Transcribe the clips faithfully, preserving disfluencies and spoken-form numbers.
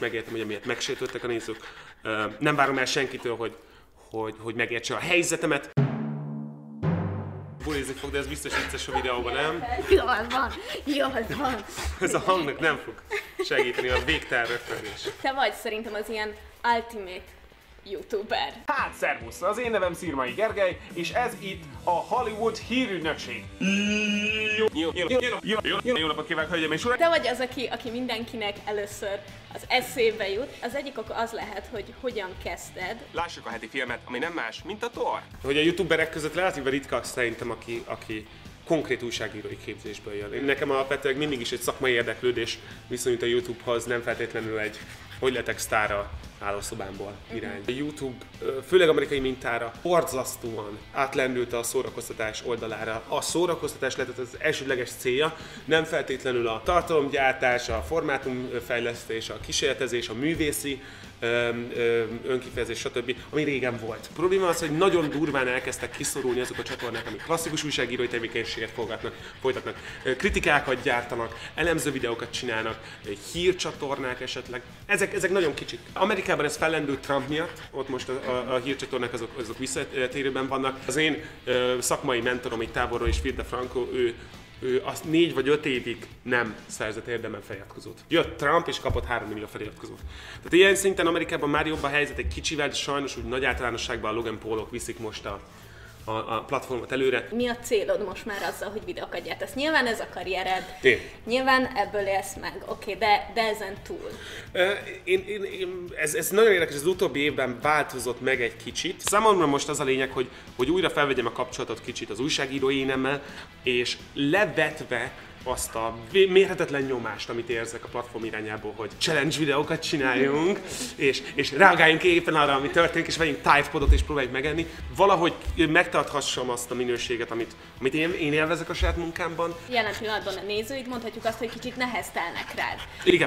megértem, hogy emiatt megsértődtek a nézők. Nem várom el senkitől, hogy, hogy, hogy megértse a helyzetemet. Bulizni fog, de ez biztos vicces a videóban, nem? Jól van, jól van. Ez a hangnak nem fog segíteni a végtelen rögtönés. Te vagy szerintem az ilyen ultimate youtuber. Hát szervusz, az én nevem Szirmai Gergely, és ez itt a Hollywood hírügynökség. Jó, jó, jó, jó, jó, jó, jó napot kívánok, hölgyeim és uraim! Te vagy az, aki, aki mindenkinek először az eszébe jut. Az egyik ok az lehet, hogy hogyan kezdted. Lássuk a heti filmet, ami nem más, mint a Thor. Hogy a youtuberek között relatíve ritka szerintem, aki, aki konkrét újságírói képzésből jön. Én nekem alapvetően mindig is egy szakmai érdeklődés viszonyult a YouTubehoz, nem feltétlenül egy hogy lettek sztárra hálószobámból irány. A YouTube, főleg amerikai mintára, borzasztóan átlendült a szórakoztatás oldalára. A szórakoztatás lett az elsődleges célja, nem feltétlenül a tartalomgyártás, a formátumfejlesztés, a kísérletezés, a művészi önkifejezés, stb., ami régen volt. A probléma az, hogy nagyon durván elkezdtek kiszorulni azok a csatornák, amik klasszikus újságírói tevékenységet folytatnak, kritikákat gyártanak, elemző videókat csinálnak, hírcsatornák esetleg. Ezek, ezek nagyon kicsik. Amerikában ez fellendült Trump miatt, ott most a, a, a hírcsatornák azok, azok visszatérőben vannak. Az én ö, szakmai mentorom itt távolról is, Phil DeFranco, ő ő azt négy vagy öt évig nem szerzett érdemben feliratkozót. Jött Trump és kapott három millió feliratkozót. Tehát ilyen szinten Amerikában már jobb a helyzet egy kicsivel, de sajnos úgy nagy általánosságban a Logan Paulok viszik most a, a, a platformot előre. Mi a célod most már azzal, hogy videókat gyártasz? Nyilván ez a karriered, én. Nyilván ebből élsz meg, oké, okay, de, de ezen túl. Én, én, én, ez, ez nagyon érdekes, az utóbbi évben változott meg egy kicsit. Számomra most az a lényeg, hogy, hogy újra felvegyem a kapcsolatot kicsit az újságírói énemmel, és levetve azt a mérhetetlen nyomást, amit érzek a platform irányából, hogy challenge videókat csináljunk, és, és reagáljunk éppen arra, ami történik, és vegyünk Tide Podot és próbáljuk megenni. Valahogy megtarthassam azt a minőséget, amit, amit én, én élvezek a saját munkámban. Jelen pillanatban a nézőid, mondhatjuk azt, hogy kicsit neheztelnek rád. Igen.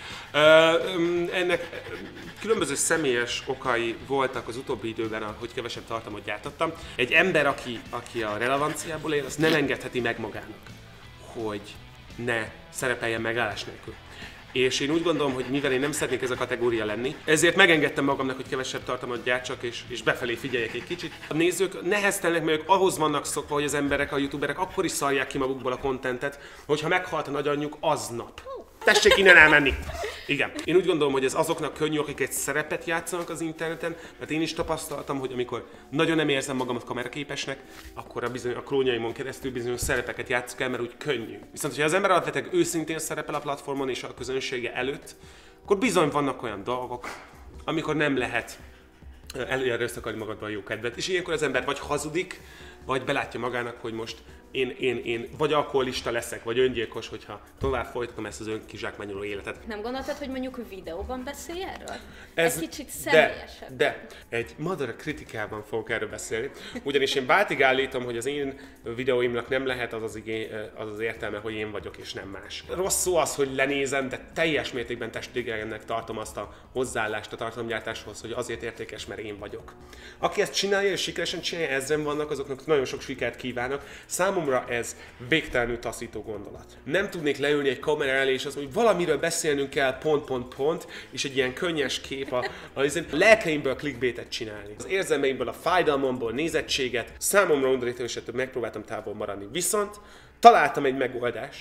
Uh, ennek különböző személyes okai voltak az utóbbi időben, hogy kevesebb tartalmat gyártottam. Egy ember, aki, aki a relevanciából él, azt nem engedheti meg magának, hogy ne szerepeljen megállás nélkül. És én úgy gondolom, hogy mivel én nem szeretnék ez a kategória lenni, ezért megengedtem magamnak, hogy kevesebb tartalmat gyártsak, és, és befelé figyeljek egy kicsit. A nézők neheztelnek, mert ők ahhoz vannak szokva, hogy az emberek, a youtuberek akkor is szarják ki magukból a kontentet, hogyha meghalt a nagyanyjuk aznap. Tessék innen elmenni! Igen. Én úgy gondolom, hogy ez azoknak könnyű, akik egy szerepet játszanak az interneten, mert én is tapasztaltam, hogy amikor nagyon nem érzem magamat kameraképesnek, akkor a, bizony, a klónjaimon keresztül bizonyos szerepeket játszok el, mert úgy könnyű. Viszont, hogyha az ember alapvetően őszintén szerepel a platformon és a közönsége előtt, akkor bizony vannak olyan dolgok, amikor nem lehet előre összekarni magadban a jó kedvet. És ilyenkor az ember vagy hazudik, vagy belátja magának, hogy most én, én, én vagy alkoholista leszek, vagy öngyilkos, hogyha tovább folytatom ezt az önkizsákmányoló életet. Nem gondoltad, hogy mondjuk videóban beszélj erről? Ez, egy kicsit személyesebb. De, de egy Mother kritikában fogok erről beszélni, ugyanis én váltig állítom, hogy az én videóimnak nem lehet az az, igény, az az értelme, hogy én vagyok és nem más. Rossz szó az, hogy lenézem, de teljes mértékben testégelennek tartom azt a hozzáállást a tartalomgyártáshoz, hogy azért értékes, mert én vagyok. Aki ezt csinálja és sikeresen csinálja, ezren vannak, azoknak nagyon sok sikert kívánok. Számomra ez végtelenül taszító gondolat. Nem tudnék leülni egy kamera elé és azt mondani, hogy valamiről beszélnünk kell, pont, pont, pont, és egy ilyen könnyes kép a, a, a lelkeimből clickbaitet csinálni. Az érzelmeimből, a fájdalmamból nézettséget, számomra undorító, és ettől megpróbáltam távol maradni. Viszont találtam egy megoldást.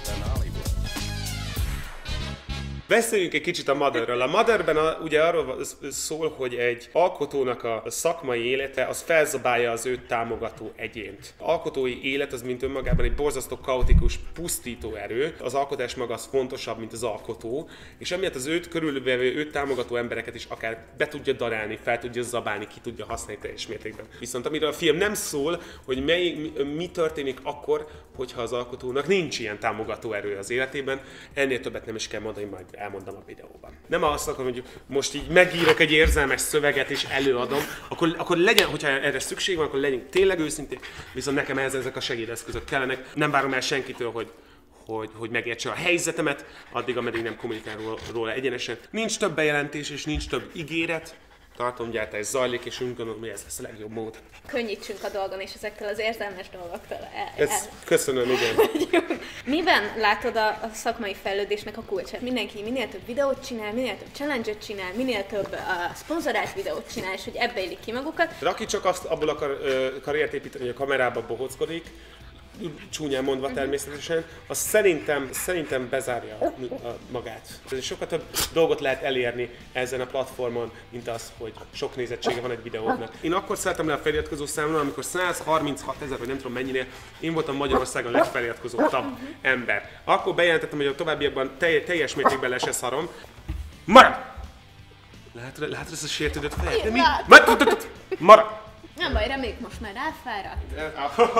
Beszéljünk egy kicsit a Motherről. A Motherben a, ugye arról szól, hogy egy alkotónak a szakmai élete az felzabálja az őt támogató egyént. Az alkotói élet az mint önmagában egy borzasztó kaotikus, pusztító erő. Az alkotás maga az fontosabb, mint az alkotó, és emiatt az őt körülvevő, őt támogató embereket is akár be tudja darálni, fel tudja zabálni, ki tudja használni teljes mértékben. Viszont amiről a film nem szól, hogy mely, mi, mi történik akkor, hogyha az alkotónak nincs ilyen támogató erő az életében, ennél többet nem is kell mondani, majd elmondom a videóban. Nem azt akarom, hogy most így megírok egy érzelmes szöveget és előadom, akkor, akkor legyen, hogyha erre szükség van, akkor legyünk tényleg őszinték, viszont nekem ehhez ezek a segédeszközök kellenek. Nem várom el senkitől, hogy Hogy, hogy megértse a helyzetemet, addig, ameddig nem kommunikál róla egyenesen. Nincs több bejelentés és nincs több ígéret, tartalomgyártás zajlik, és úgy gondolom, hogy ez lesz a legjobb mód. Könnyítsünk a dolgon, és ezektől az érzelmes dolgoktól el. Ez, el. köszönöm, igen. Miben látod a, a szakmai fejlődésnek a kulcsát? Mindenki minél több videót csinál, minél több challenge-et csinál, minél több uh, szponzorált videót csinál, és hogy ebbe élik ki magukat. De aki csak azt abból akar uh, karriert építeni, hogy a kamerába bohockodik, csúnyán mondva természetesen, az szerintem, szerintem bezárja a, a magát. Sokkal több dolgot lehet elérni ezen a platformon, mint az, hogy sok nézettsége van egy videódnak. Én akkor szálltam le a feliratkozó számon, amikor száz harminchat ezer, vagy nem tudom mennyinél, én voltam Magyarországon a legfeliratkozóttabb ember. Akkor bejelentettem, hogy a továbbiakban telj, teljes mértékben le se szarom. Marad! Látod, látod ezt a sértődött fejet? Mi? Marad! Nem baj, reméljük most már ráfáradt.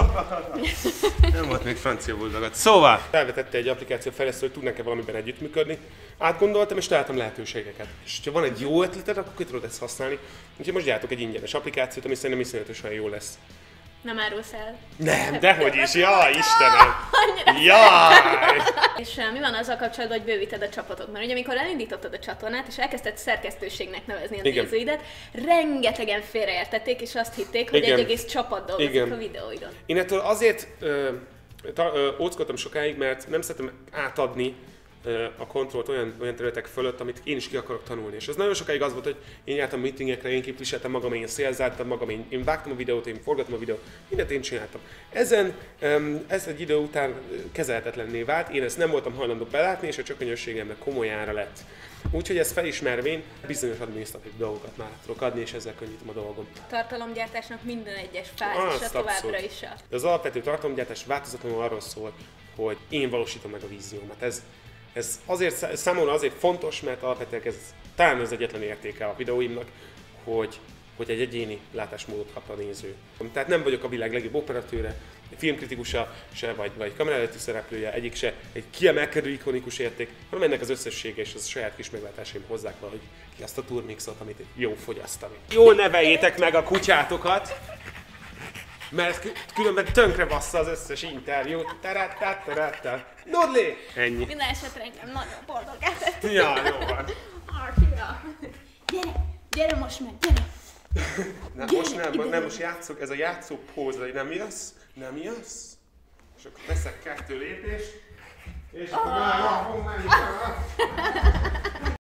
Nem volt még francia buldogat. Szóval felvetette egy applikáció fejlesztő, hogy tudnak-e valamiben együttműködni. Átgondoltam és találtam lehetőségeket. És ha van egy jó ötleted, akkor ki tudod ezt használni. Úgyhogy most gyártok egy ingyenes applikációt, ami szerintem iszonyatosan jó lesz. Nem árulsz el. Nem, dehogy is, jaj, Istenem! Jaj! És uh, mi van azzal kapcsolatban, hogy bővíted a csapatot? Mert ugye amikor elindítottad a csatornát, és elkezdted szerkesztőségnek nevezni a Igen. nézőidet, rengetegen félreértették, és azt hitték, hogy Igen. egy egész csapat dolgozik Igen. a videóidon. Én ettől azért ö, ta, ö, óckodtam sokáig, mert nem szeretem átadni ö, a kontrollt olyan, olyan területek fölött, amit én is ki akarok tanulni. És az nagyon sokáig az volt, hogy én jártam meetingekre, én képviseltem magam, én szélzáltam magam, én, én vágtam a videót, én forgattam a videót, mindent én csináltam. Ezen, um, ez egy idő után kezelhetetlenné vált, én ezt nem voltam hajlandó belátni, és a csökönyösségemnek komoly ára lett. Úgyhogy ezt felismervén bizonyos adminisztratív dolgokat már tudok adni, és ezzel könnyítem a dolgom. A tartalomgyártásnak minden egyes fázisa továbbra is a... De az alapvető tartalomgyártás változatlanul arról szól, hogy én valósítom meg a víziómat. Ez, ez azért, számomra azért fontos, mert alapvetően ez talán az egyetlen értéke a videóimnak, hogy, hogy egy egyéni látásmódot kap a néző. Tehát nem vagyok a világ legjobb operatőre, filmkritikusa se, vagy, vagy kamera előtti szereplője, egyik se egy kiemelkedő ikonikus érték, hanem ennek az összessége és az a saját kis meglátásaim hozzák valahogy ki azt a turmixot, amit jó fogyasztani. Jól neveljétek meg a kutyátokat, mert különben tönkre bassza az összes interjút. Taratataratata. Nodli! Ennyi. Minden esetre engem nagyon boldogá tett. Ja, jó van. Archia. Gyere, gyere most meg, gyere! Na, Gyere, most nem, ide. nem, most játszok, ez a játszó póz, hogy nem jössz, nem jössz, és akkor teszek kettő lépést, és akkor már fogom menni.